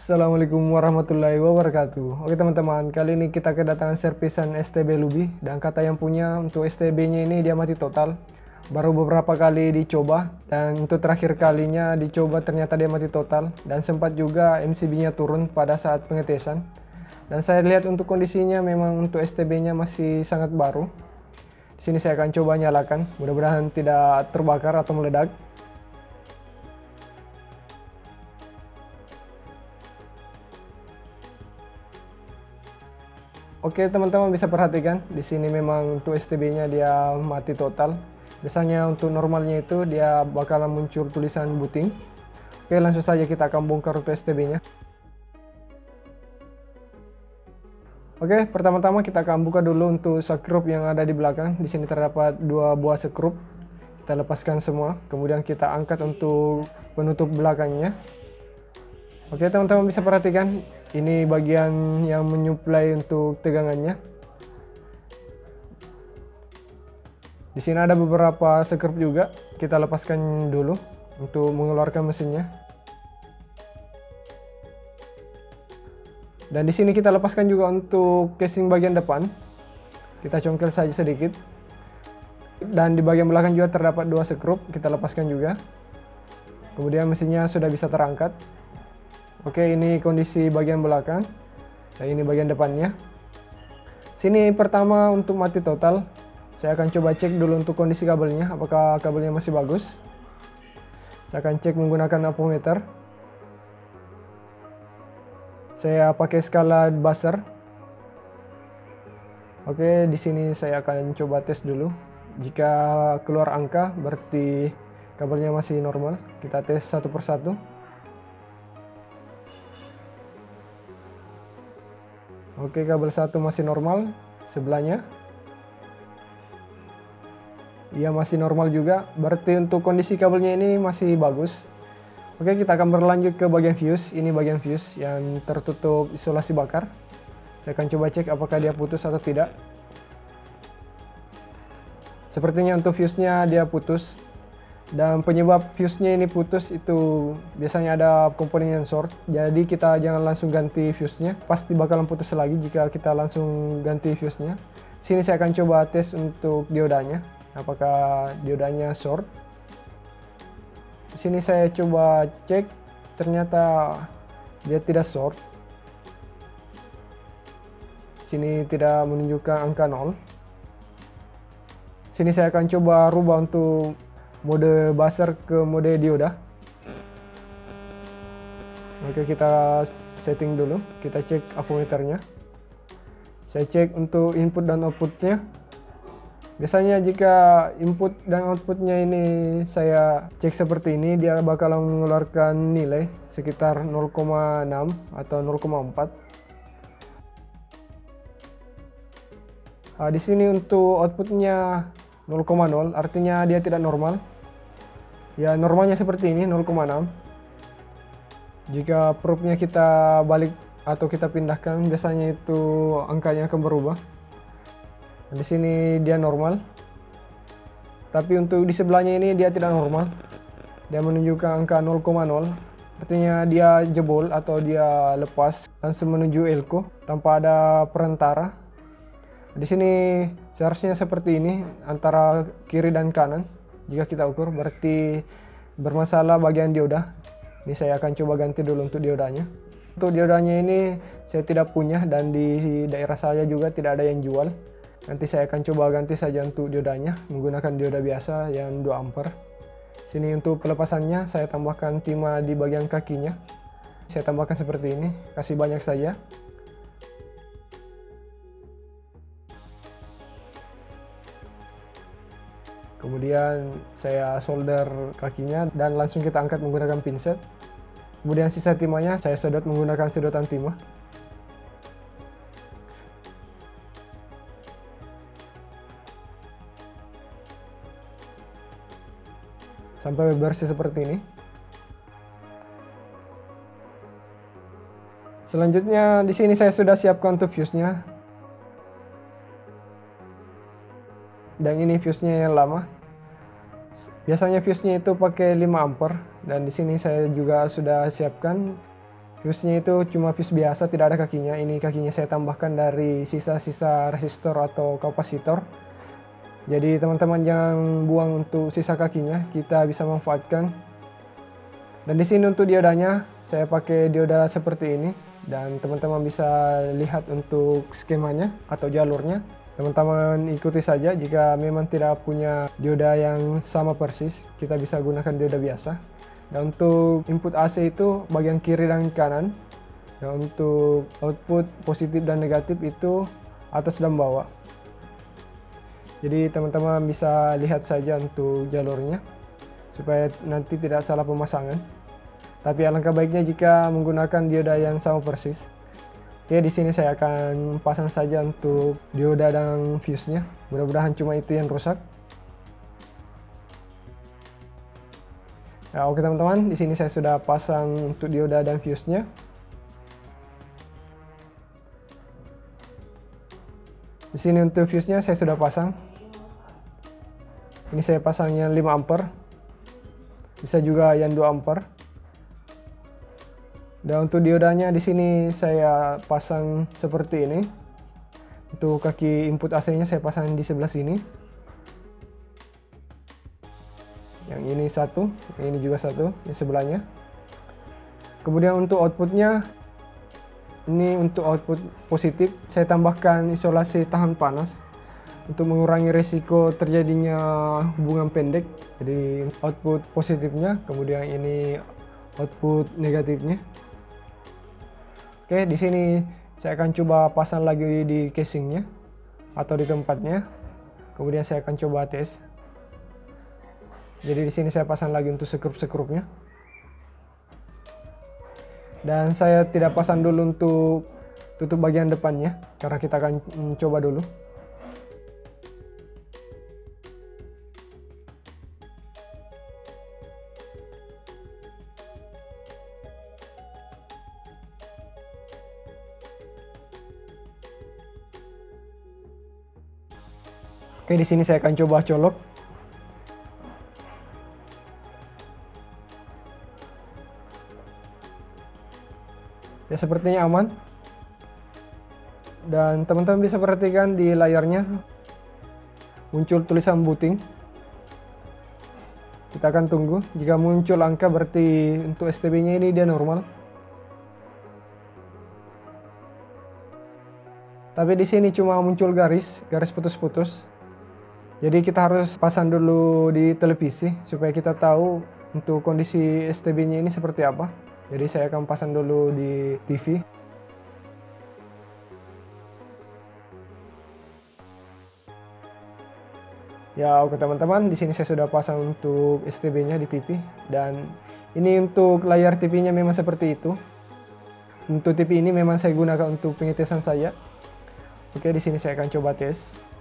Assalamualaikum warahmatullahi wabarakatuh. Oke teman-teman, kali ini kita kedatangan servisan STB Lubi dan kata yang punya untuk STB-nya ini dia mati total. Baru beberapa kali dicoba dan untuk terakhir kalinya dicoba ternyata dia mati total dan sempat juga MCB-nya turun pada saat pengetesan. Dan saya lihat untuk kondisinya memang untuk STB-nya masih sangat baru. Di sini saya akan coba nyalakan, mudah-mudahan tidak terbakar atau meledak. Oke teman-teman bisa perhatikan di sini memang untuk STB-nya dia mati total. Biasanya untuk normalnya itu dia bakalan muncul tulisan booting. Oke langsung saja kita akan bongkar untuk STB-nya. Oke pertama-tama kita akan buka dulu untuk skrup yang ada di belakang. Di sini terdapat dua buah skrup. Kita lepaskan semua. Kemudian kita angkat untuk penutup belakangnya. Oke teman-teman bisa perhatikan ini bagian yang menyuplai untuk tegangannya. Di sini ada beberapa skrup juga, kita lepaskan dulu untuk mengeluarkan mesinnya. Dan di sini kita lepaskan juga untuk casing bagian depan. Kita congkel saja sedikit. Dan di bagian belakang juga terdapat dua skrup, kita lepaskan juga. Kemudian mesinnya sudah bisa terangkat. Oke, ini kondisi bagian belakang. Dan ini bagian depannya. Sini pertama untuk mati total. Saya akan coba cek dulu untuk kondisi kabelnya, apakah kabelnya masih bagus. Saya akan cek menggunakan ampermeter. Saya pakai skala buzzer. Oke, di sini saya akan coba tes dulu. Jika keluar angka, berarti kabelnya masih normal. Kita tes satu persatu. Oke, kabel satu masih normal, sebelahnya. Ia masih normal juga, berarti untuk kondisi kabelnya ini masih bagus. Oke, kita akan berlanjut ke bagian fuse. Ini bagian fuse yang tertutup isolasi bakar. Saya akan coba cek apakah dia putus atau tidak. Sepertinya untuk fuse-nya dia putus. Dan penyebab fuse-nya ini putus itu biasanya ada komponen yang short. Jadi kita jangan langsung ganti fuse-nya. Pasti bakalan putus lagi jika kita langsung ganti fuse-nya. Sini saya akan coba tes untuk diodanya. Apakah diodanya short. Di sini saya coba cek. Ternyata dia tidak short. Sini tidak menunjukkan angka 0. Sini saya akan coba rubah untuk mode buzzer ke mode dioda. Oke, kita setting dulu. Kita cek ampermeternya. Saya cek untuk input dan outputnya. Biasanya jika input dan outputnya ini saya cek seperti ini, dia bakal mengeluarkan nilai sekitar 0,6 atau 0,4. Di sini untuk outputnya 0,0, artinya dia tidak normal. Ya normalnya seperti ini 0,6. Jika probe-nya kita balik atau kita pindahkan, biasanya itu angkanya akan berubah. Di sini dia normal. Tapi untuk di sebelahnya ini dia tidak normal. Dia menunjukkan angka 0,0. Artinya dia jebol atau dia lepas langsung menuju elko tanpa ada perantara. Di sini seharusnya seperti ini antara kiri dan kanan. Jika kita ukur berarti bermasalah bagian dioda. Ini saya akan coba ganti dulu untuk diodanya. Untuk diodanya ini saya tidak punya dan di daerah saya juga tidak ada yang jual. Nanti saya akan coba ganti saja untuk diodanya menggunakan dioda biasa yang 2 ampere. Sini untuk pelepasannya saya tambahkan timah di bagian kakinya. Saya tambahkan seperti ini, kasih banyak saja. Kemudian saya solder kakinya dan langsung kita angkat menggunakan pinset. Kemudian sisa timahnya saya sedot menggunakan sedotan timah. Sampai bersih seperti ini. Selanjutnya di sini saya sudah siapkan untuk fuse-nya. Dan ini fuse-nya yang lama. Biasanya fuse-nya itu pakai 5 ampere dan di sini saya juga sudah siapkan Fuse-nya itu cuma fuse biasa, tidak ada kakinya. Ini kakinya saya tambahkan dari sisa-sisa resistor atau kapasitor. Jadi teman-teman jangan buang untuk sisa kakinya, kita bisa manfaatkan. Dan di sini untuk diodanya, saya pakai dioda seperti ini. Dan teman-teman bisa lihat untuk skemanya atau jalurnya. Teman-teman ikuti saja, jika memang tidak punya dioda yang sama persis, kita bisa gunakan dioda biasa. Dan untuk input AC itu bagian kiri dan kanan. Dan untuk output positif dan negatif itu atas dan bawah. Jadi teman-teman bisa lihat saja untuk jalurnya supaya nanti tidak salah pemasangan. Tapi alangkah baiknya jika menggunakan dioda yang sama persis. Oke, di sini saya akan pasang saja untuk dioda dan fuse-nya. Mudah-mudahan cuma itu yang rusak. Nah, oke teman-teman, di sini saya sudah pasang untuk dioda dan fuse-nya. Di sini untuk fuse-nya saya sudah pasang. Ini saya pasangnya 5 ampere. Bisa juga yang 2 ampere. Dan untuk diodanya di sini saya pasang seperti ini. Untuk kaki input AC-nya saya pasang di sebelah sini. Yang ini satu, yang ini juga satu di sebelahnya. Kemudian untuk outputnya, ini untuk output positif saya tambahkan isolasi tahan panas untuk mengurangi resiko terjadinya hubungan pendek. Jadi output positifnya, kemudian ini output negatifnya. Oke, di sini saya akan coba pasang lagi di casingnya atau di tempatnya. Kemudian saya akan coba tes. Jadi di sini saya pasang lagi untuk sekrup-sekrupnya. Dan saya tidak pasang dulu untuk tutup bagian depannya karena kita akan coba dulu. Oke, di sini saya akan coba colok. Ya, sepertinya aman. Dan teman-teman bisa perhatikan di layarnya muncul tulisan booting. Kita akan tunggu. Jika muncul angka berarti untuk STB-nya ini dia normal. Tapi di sini cuma muncul garis putus-putus. Jadi kita harus pasang dulu di televisi supaya kita tahu untuk kondisi STB-nya ini seperti apa. Jadi saya akan pasang dulu di TV. Ya, oke teman-teman, di sini saya sudah pasang untuk STB-nya di TV dan ini untuk layar TV-nya memang seperti itu. Untuk TV ini memang saya gunakan untuk pengetesan saya. Oke, di sini saya akan coba tes.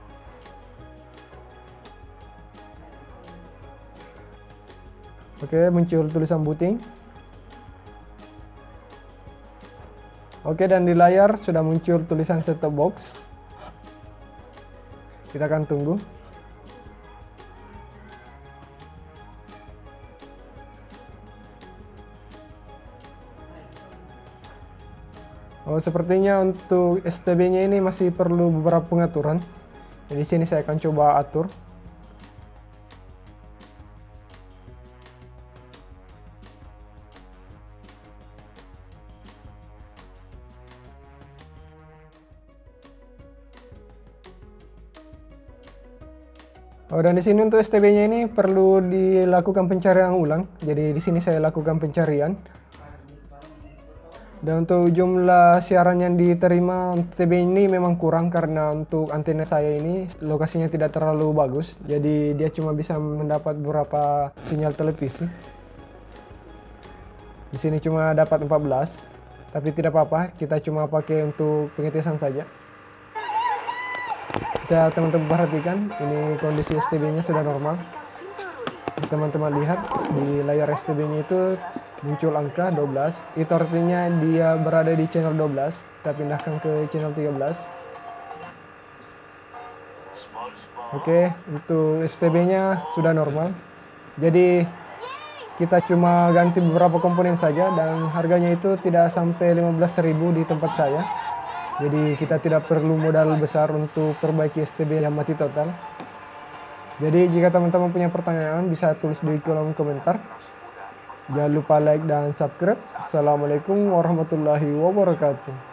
Oke, muncul tulisan booting. Oke, dan di layar sudah muncul tulisan set-top box. Kita akan tunggu. Oh, sepertinya untuk STB-nya ini masih perlu beberapa pengaturan. Jadi sini saya akan coba atur. Oh, dan di sini untuk STB-nya ini perlu dilakukan pencarian ulang. Jadi di sini saya lakukan pencarian. Dan untuk jumlah siaran yang diterima STB ini memang kurang karena untuk antena saya ini lokasinya tidak terlalu bagus. Jadi dia cuma bisa mendapat beberapa sinyal televisi. Di sini cuma dapat 14. Tapi tidak apa-apa, kita cuma pakai untuk pengetesan saja. Bisa teman-teman perhatikan, ini kondisi STB-nya sudah normal. Teman-teman lihat di layar STB-nya itu muncul angka 12. Itu artinya dia berada di channel 12. Kita pindahkan ke channel 13. Oke, untuk STB-nya sudah normal. Jadi kita cuma ganti beberapa komponen saja dan harganya itu tidak sampai 15.000 di tempat saya. Jadi kita tidak perlu modal besar untuk perbaiki STB yang mati total. Jadi jika teman-teman punya pertanyaan bisa tulis di kolom komentar. Jangan lupa like dan subscribe. Assalamualaikum warahmatullahi wabarakatuh.